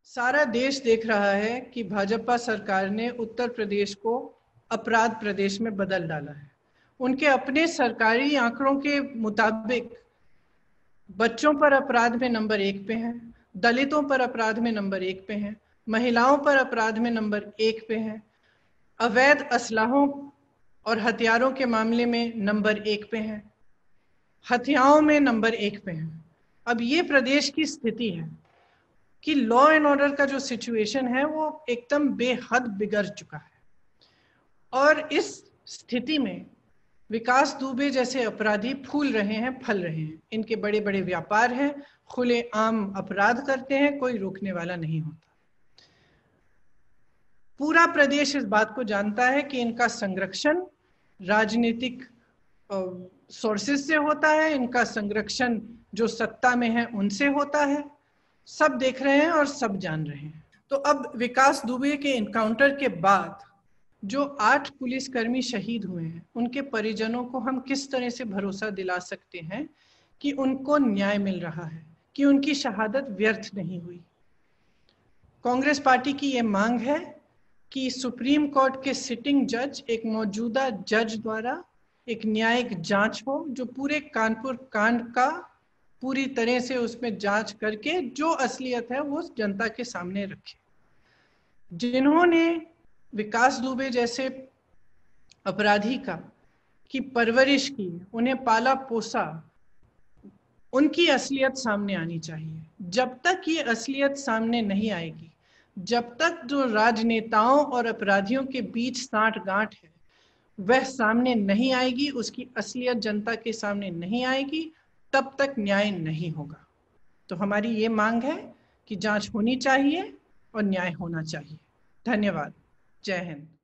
सारा देश देख रहा है कि भाजपा सरकार ने उत्तर प्रदेश को अपराध प्रदेश में बदल डाला है। उनके अपने सरकारी आंकड़ों के मुताबिक बच्चों पर अपराध में नंबर 1 पे हैं, दलितों पर अपराध में नंबर 1 पे हैं, महिलाओं पर अपराध में नंबर 1 पे हैं, अवैध असलाहों और हथियारों के मामले में नंबर 1 पे हैं, हत्याओं में नंबर 1 पे हैं। अब ये प्रदेश की स्थिति है कि लॉ एंड ऑर्डर का जो सिचुएशन है वो एकदम बेहद बिगड़ चुका है। और इस स्थिति में विकास दुबे जैसे अपराधी फूल रहे हैं, फल रहे हैं। इनके बड़े बड़े व्यापार हैं, खुले आम अपराध करते हैं, कोई रोकने वाला नहीं होता। पूरा प्रदेश इस बात को जानता है कि इनका संरक्षण राजनीतिक सोर्सेस से होता है, इनका संरक्षण जो सत्ता में है उनसे होता है। सब देख रहे हैं और सब जान रहे हैं। तो अब विकास दुबे के एनकाउंटर के बाद जो 8 पुलिसकर्मी शहीद हुए हैं, उनके परिजनों को हम किस तरह से भरोसा दिला सकते हैं कि उनको न्याय मिल रहा है, कि उनकी शहादत व्यर्थ नहीं हुई। कांग्रेस पार्टी की ये मांग है कि सुप्रीम कोर्ट के सिटिंग जज, एक मौजूदा जज द्वारा एक न्यायिक जांच हो, जो पूरे कानपुर कांड का पूरी तरह से उसमें जांच करके जो असलियत है वो जनता के सामने रखे। जिन्होंने विकास दुबे जैसे अपराधी की परवरिश की, उन्हें पाला पोसा, उनकी असलियत सामने आनी चाहिए। जब तक ये असलियत सामने नहीं आएगी, जब तक जो राजनेताओं और अपराधियों के बीच साठ-गांठ है वह सामने नहीं आएगी, उसकी असलियत जनता के सामने नहीं आएगी, तब तक न्याय नहीं होगा। तो हमारी ये मांग है कि जांच होनी चाहिए और न्याय होना चाहिए। धन्यवाद। जय हिंद।